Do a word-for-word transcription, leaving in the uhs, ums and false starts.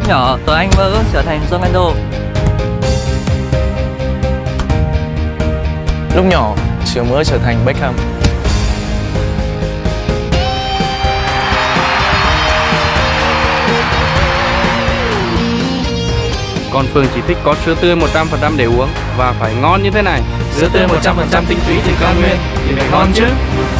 nhỏ tôi anh mơ ước trở thành Ronaldo. Lúc nhỏ Trường mơ trở thành Beckham. Còn Phương chỉ thích có sữa tươi một trăm phần trăm để uống và phải ngon như thế này. Sữa tươi một trăm phần trăm tinh túy từ cao nguyên thì phải ngon chứ.